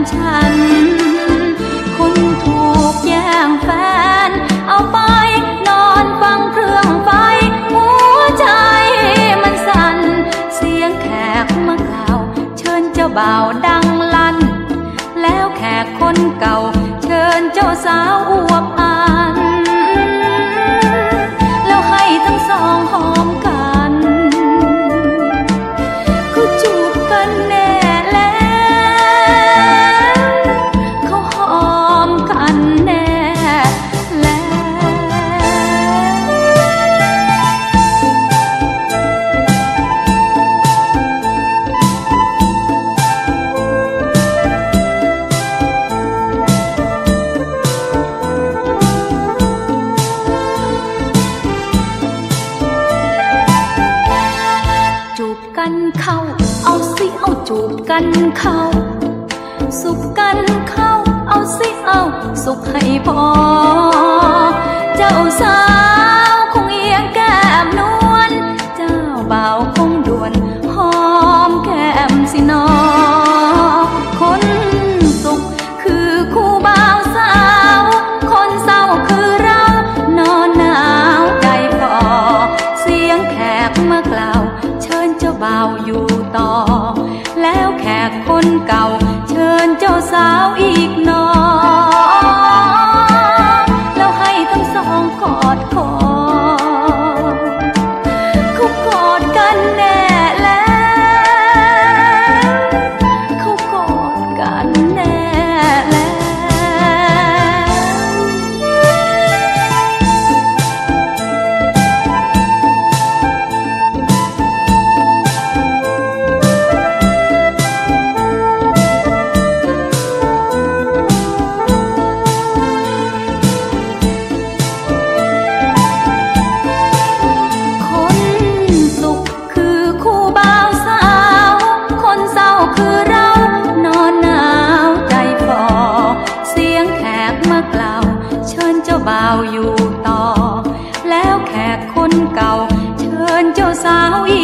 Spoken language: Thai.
ฉันคนถูกแย่งแฟนเอาไปนอนฟังเครื่องไฟหัวใจมันสั่นเสียงแขกมากล่าวเชิญเจ้าบ่าวดังลั่นแล้วแขกคนเก่าเชิญเจ้าสาวอวบอันแล้วให้ทั้งสองหอมกันก็จูบกันแน่แล้วเขาหอมกันแน่แล้วจูบกันเข้าเอาสิเอาจูบกันเข้าสุขกันเข้าเอาสิเอาสุขให้พอเจ้าสาวคงเอียงแก้มนวลเจ้าบ่าวคงด่วนหอมแก้มสินอคนสุขคือคู่บ่าวสาวคนเศร้าคือเรานอนหนาวใจฝ่อเสียงแขกมากล่าวเชิญเจ้าบ่าวอยู่ต่อแล้วแขกคนเก่าเชิญเจ้าสาวอีกหนอแล้วให้ทั้งสองกอดคอเขากอดกันแน่แล้วเขากอดกันแน่แล้วบ่าวอยู่ต่อแล้วแขกคนเก่าเชิญเจ้าสาว